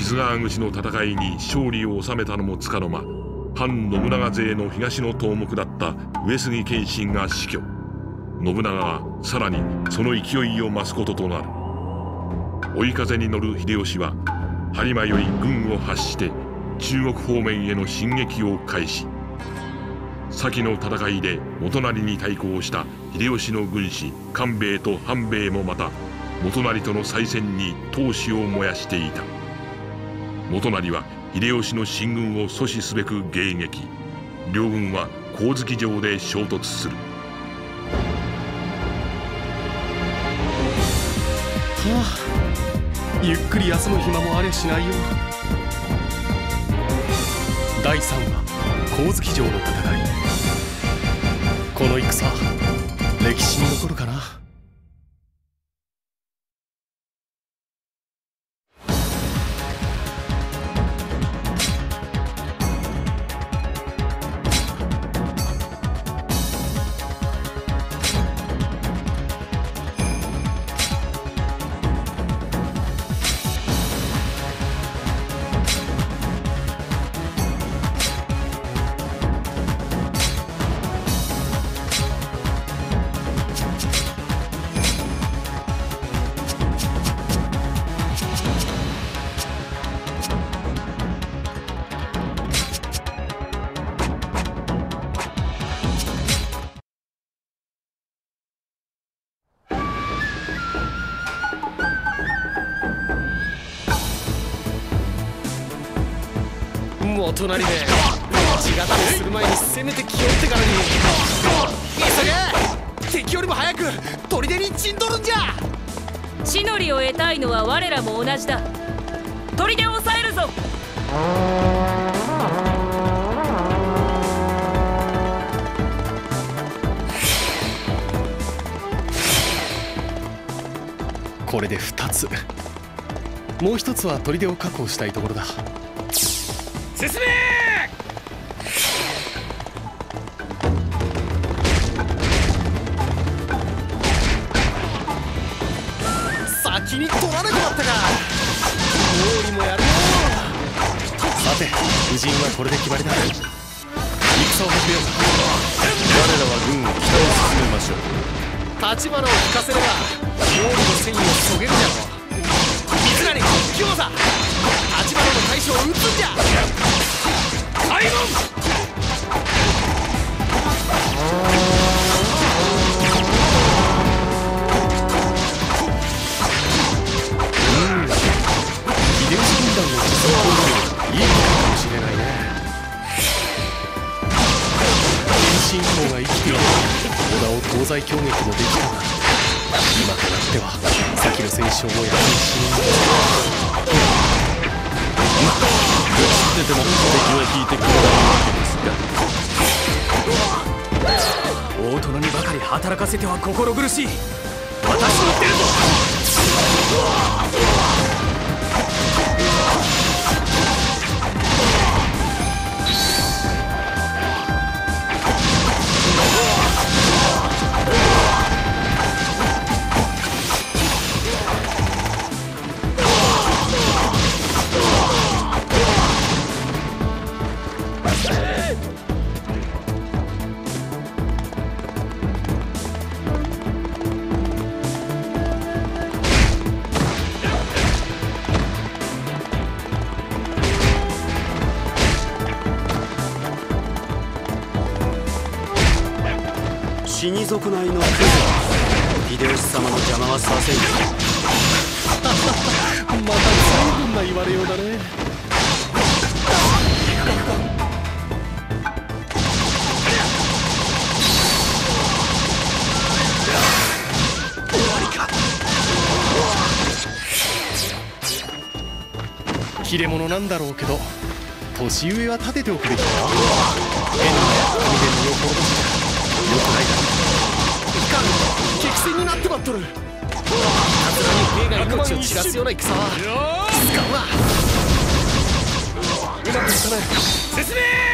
木津川口の戦いに勝利を収めたのもつかの間、反信長勢の東の頭目だった上杉謙信が死去。信長はさらにその勢いを増すこととなる。追い風に乗る秀吉は播磨より軍を発して中国方面への進撃を開始。先の戦いで元就に対抗した秀吉の軍師官兵衛と半兵衛もまた元就との再戦に闘志を燃やしていた。元就は秀吉の進軍を阻止すべく迎撃。両軍は上月城で衝突する。 はあ、ゆっくり休む暇もありゃしないよ。第3話上月城の戦い。この戦歴史に残るかな。元就め地固めする前に攻めて気負ってからに急げ。敵よりも早く砦に陣取るんじゃ。 地の利を得たいのは我らも同じだ。砦を抑えるぞ。 これで2つ。もう1つは砦を確保したいところだ。進め。先に取らなくなったか。毛利もやるよ。さて布陣はこれで決まりだ。戦を始めようか。我らは軍を北へ進めましょう。立花を引かせれば毛利の戦意をそげるじゃろう。水成強座立花の大将を撃つんじゃ。開門。秀吉軍団の実装攻撃いいかもしれないね。謙信公が生きていれば織田を東西攻撃もできたが、今となっては先の戦勝をやはりしってても敵は引いてくるわけですが、大殿にばかり働かせては心苦しい。私も出るぞ。死に族内のクズは秀吉様の邪魔はさせんよ。また随分な言われようだね。終わりか。切れ者なんだろうけど年上は立てておくべきだな。変な神で身を滅ぼしよくないだろう。いかん、激戦になってまっとる。いたずらに兵が命を散らすような戦は使うわ。うまくいかない。進め。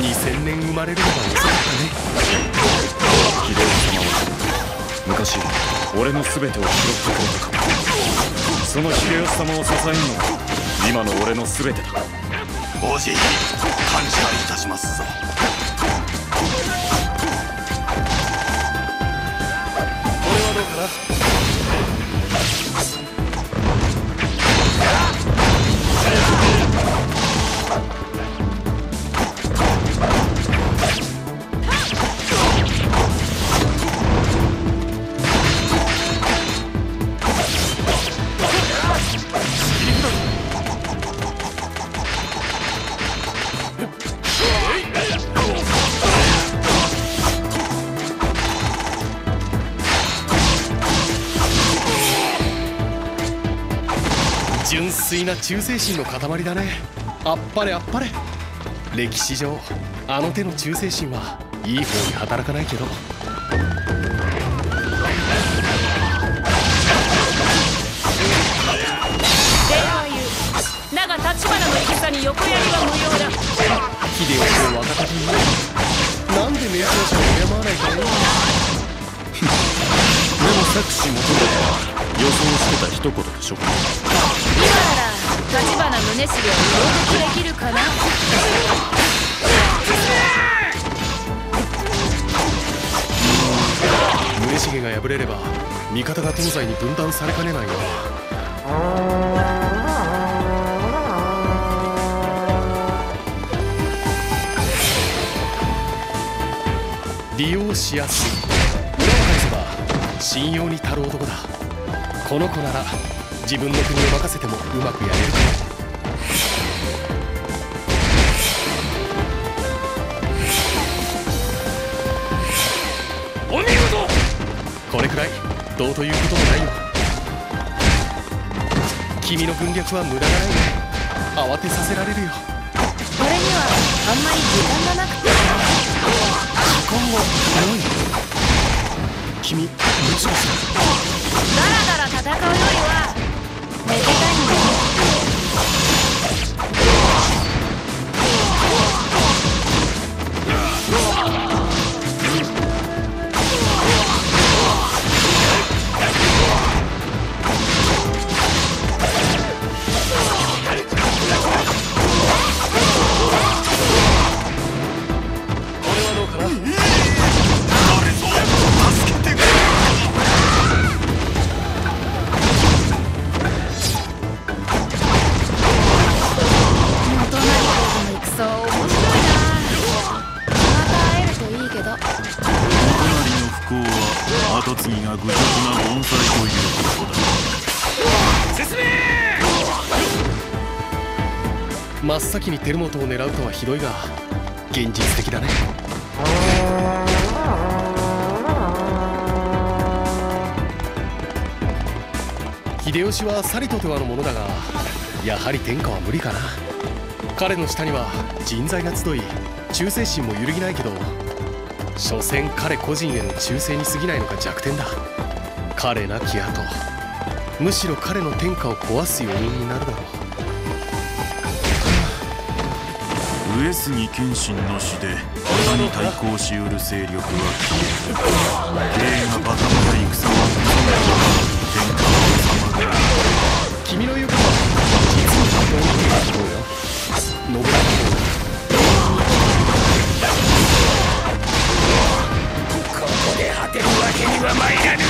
2000年生まれるのが遅かったね。 秀吉様は昔俺の全てを拾ってくれたか。その秀吉様を支えるのが今の俺の全てだ。 おじい、感謝いたしますぞ。 これはどうかな。純粋な忠誠心の塊だね。あっぱれあっぱれ。歴史上あの手の忠誠心はいい方に働かないけど。 礼は言う。だが立花の戦に横やりは無用だ。 秀吉を若手になんで名教者を敬わないかね。 でも策士求めは予想してた一言でしょ。 今なら立花宗茂を攻撃できるかな。 宗茂が敗れれば味方が東西に分断されかねないよ。利用しやすい。裏を返せば信用に足る男だ。この子なら自分の国を任せてもうまくやれるかも。お見事。これくらいどうということもないよ。君の軍略は無駄がないね。慌てさせられるよ。 俺にはあんまり時間がなくて。 今後何？君もしかしてだらだら戦うよりはめでたいんだよ。 これはどうかな。 跡継ぎが愚直な盆栽ということだ。 進めー。真っ先に輝元を狙うとはひどいが現実的だね。秀吉はさりとてはのものだがやはり天下は無理かな。彼の下には人材が集い忠誠心も揺るぎないけど所詮彼個人への忠誠に過ぎないのが弱点だ。彼なき後むしろ彼の天下を壊す要因になるだろう。上杉謙信の死で織田に対抗しうる勢力は消え、兵がバタバタ戦を天下を治まる。 君の言うことは実に本当にいいと思うよ。信長ここで果てるわけには参らぬ。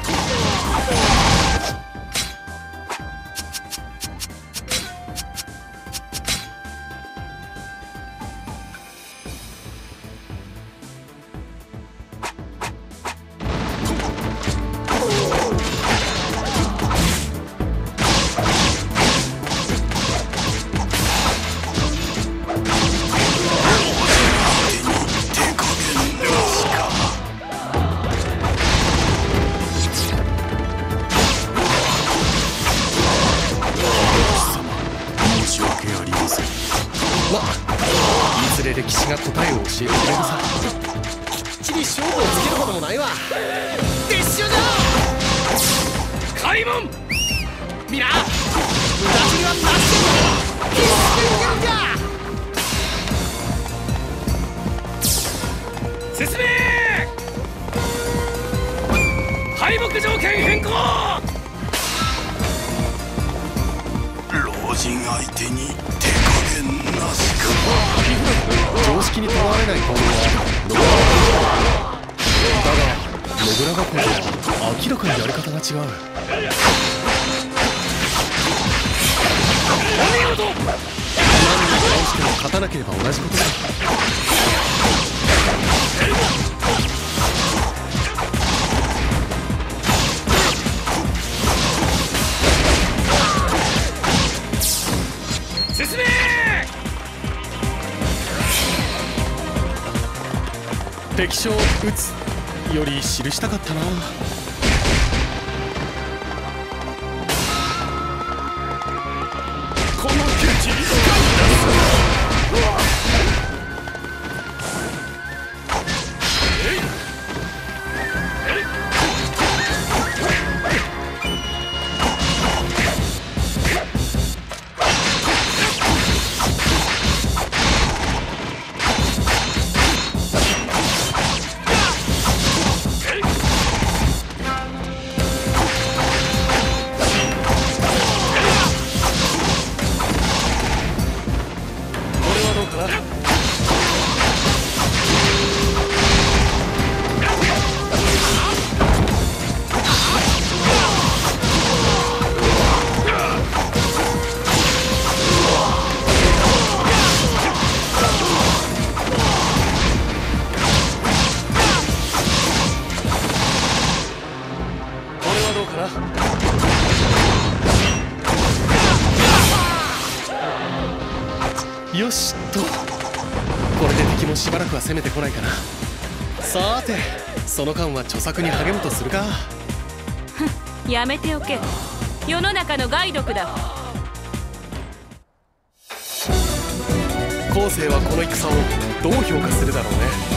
歴史が答えを教えてくれるさ。きっちり勝負をつけることもないわ。撤収じゃ開門。みな無駄死にはなしでも決して逃げるんじゃ。 グ条件変更。 老人相手に手加減なしか。 常識にとらわれない行動はだが信長公は明らかにやり方が違う。何人倒しても勝たなければ同じことだ。進め。敵将討つより記したかったな。この窮地によしと、これで敵もしばらくは攻めてこないかな。さてその間は著作に励むとするか。 やめておけ。世の中の害毒だ。 後世はこの戦をどう評価するだろうね。